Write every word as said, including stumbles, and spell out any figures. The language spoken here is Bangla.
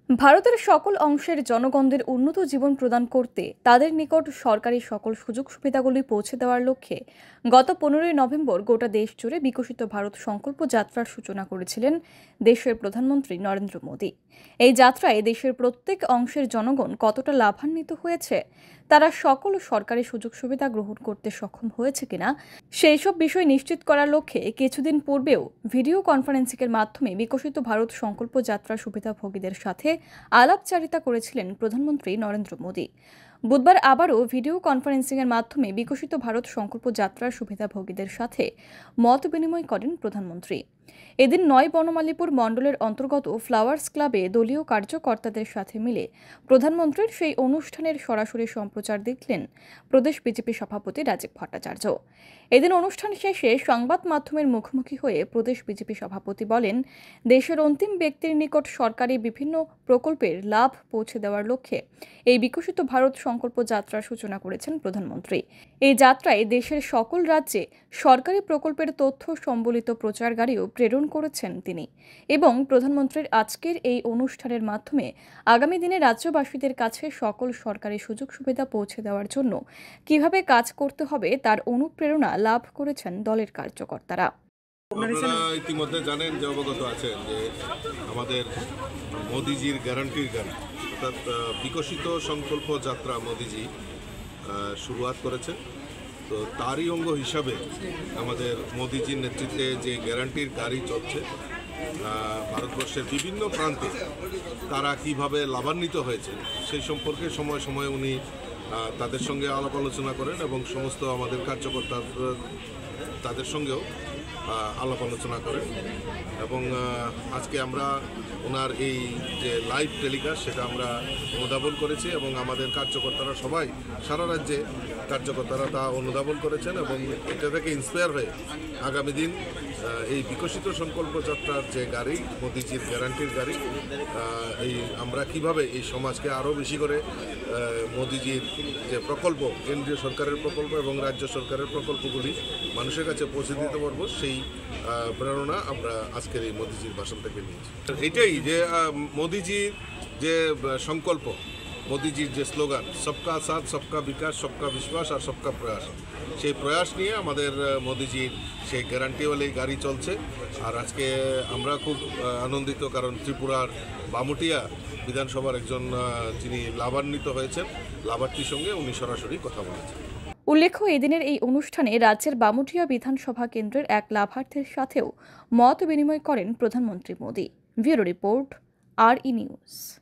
ভারতের সকল অংশের জনগণদের উন্নত জীবন প্রদান করতে তাদের নিকট সরকারি সকল সুযোগ সুবিধাগুলি পৌঁছে দেওয়ার লক্ষ্যে গত পনেরোই নভেম্বর গোটা দেশ জুড়ে বিকশিত ভারত সংকল্প যাত্রার সূচনা করেছিলেন দেশের প্রধানমন্ত্রী নরেন্দ্র মোদী। এই যাত্রায় দেশের প্রত্যেক অংশের জনগণ কতটা লাভান্বিত হয়েছে, তারা সকল সরকারি সুযোগ সুবিধা গ্রহণ করতে সক্ষম হয়েছে কিনা সেই সব বিষয় নিশ্চিত করার লক্ষ্যে কিছুদিন পূর্বেও ভিডিও কনফারেন্সিংয়ের মাধ্যমে বিকশিত ভারত সংকল্প যাত্রা সুবিধাভোগীদের সাথে আলাপচারিতা করেছিলেন প্রধানমন্ত্রী নরেন্দ্র মোদী। বুধবার আবারও ভিডিও কনফারেন্সিংয়ের মাধ্যমে বিকশিত ভারত সংকল্প যাত্রার সুবিধাভোগীদের সাথে মত বিনিময় করেন প্রধানমন্ত্রী। এদিন নয় বনমালীপুর মণ্ডলের অন্তর্গত ফ্লাওয়ার্স ক্লাবে দলীয় কার্যকর্তাদের সাথে মিলে প্রধানমন্ত্রীর সেই অনুষ্ঠানের সরাসরি সম্প্রচার দেখলেন প্রদেশ বিজেপি সভাপতি রাজীব ভট্টাচার্য। এদিন অনুষ্ঠান শেষে সংবাদ মাধ্যমের মুখোমুখি হয়ে প্রদেশ বিজেপি সভাপতি বলেন, দেশের অন্তিম ব্যক্তির নিকট সরকারি বিভিন্ন প্রকল্পের লাভ পৌঁছে দেওয়ার লক্ষ্যে এই বিকশিত ভারত সংকল্প যাত্রার সূচনা করেছেন প্রধানমন্ত্রী। এই যাত্রায় দেশের সকল রাজ্যে সরকারি প্রকল্পের তথ্য সম্বলিত প্রচার গাড়িও প্রেরণ করেছেন তিনি এবং প্রধানমন্ত্রীর আজকের এই অনুষ্ঠানের মাধ্যমে আগামী দিনে রাজ্যবাসীদের কাছে সকল সরকারি সুযোগ সুবিধা পৌঁছে দেওয়ার জন্য কিভাবে কাজ করতে হবে তার অনুপ্রেরণা লাভ করেছেন দলের কার্যকর্তারা। আপনারা ইতিমধ্যে জানেন যে অবগত আছেন যে আমাদের মোদিজির গ্যারান্টির গাড়ি অর্থাৎ বিকশিত সংকল্প যাত্রা মোদিজি শুরুয়াত করেছে। তো তারই অঙ্গ হিসাবে আমাদের মোদিজির নেতৃত্বে যে গ্যারান্টির গাড়ি চলছে ভারতবর্ষের বিভিন্ন প্রান্তে তারা কিভাবে লাভান্বিত হয়েছে সেই সম্পর্কে সময় সময় উনি তাদের সঙ্গে আলাপ আলোচনা করেন এবং সমস্ত আমাদের কার্যকর্তা তাদের সঙ্গেও আলাপ আলোচনা করেন এবং আজকে আমরা ওনার এই যে লাইভ টেলিকাস্ট সেটা আমরা অনুধাবন করেছি এবং আমাদের কার্যকর্তারা সবাই সারা রাজ্যে কার্যকর্তারা তা অনুধাবন করেছেন এবং এটা থেকে ইন্সপায়ার হয়ে আগামী দিন এই বিকশিত সংকল্প যাত্রার যে গাড়ি মোদিজির গ্যারান্টির গাড়ি এই আমরা কিভাবে এই সমাজকে আরও বেশি করে মোদিজির যে প্রকল্প কেন্দ্রীয় সরকারের প্রকল্প এবং রাজ্য সরকারের প্রকল্পগুলি মানুষের কাছে পৌঁছে দিতে পারবো সেই প্রেরণা আমরা আজকের এই মোদিজির ভাষণ থেকে নিয়েছি। এটাই যে মোদিজির যে সংকল্প, মোদিজির যে স্লোগান সবকা সাথ সবকা বিকাশ সবকা বিশ্বাস আর সবকা প্রয়াস, সেই প্রয়াস নিয়ে আমাদের মোদিজির সেই গ্যারান্টিওয়ালি গাড়ি চলছে। আর আজকে আমরা খুব আনন্দিত কারণ ত্রিপুরার বামুটিয়া বিধানসভার একজন যিনি লাভান্বিত হয়েছেন লাভার্থীর সঙ্গে উনি সরাসরি কথা বলেছেন। উল্লেখ্য, এদিনের এই অনুষ্ঠানে রাজ্যের বামুটিয়া বিধানসভা কেন্দ্রের এক লাভার্থীর সাথেও মত বিনিময় করেন প্রধানমন্ত্রী Modi. Bureau report, R E news.